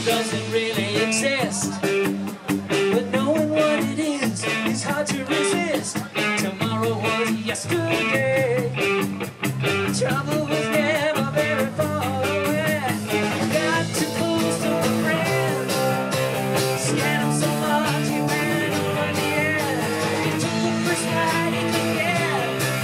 doesn't really exist, but knowing what it is hard to resist. Tomorrow was yesterday. Trouble was never very far away. Got too close to a friend, scared him so much he ran over the edge. He took the first ride he could get,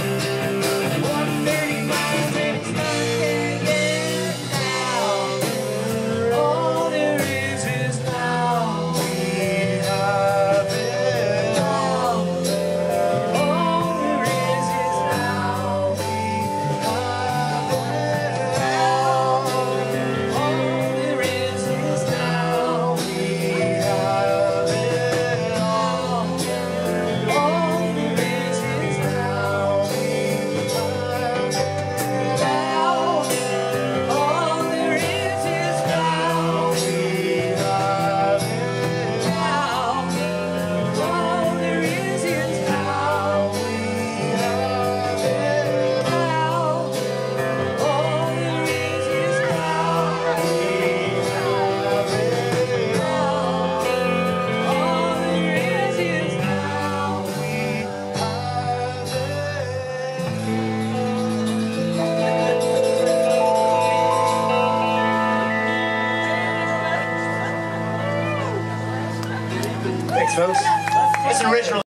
130 miles and he's not there yet. Now all there is now. We have it now. All there is now. We have it now. All there is now. We have it all. All there is now. We have it now. All there is now. We have it now. All there is now. We have it now. All there is now. We have it now. All there is now. We have it. Thanks, folks.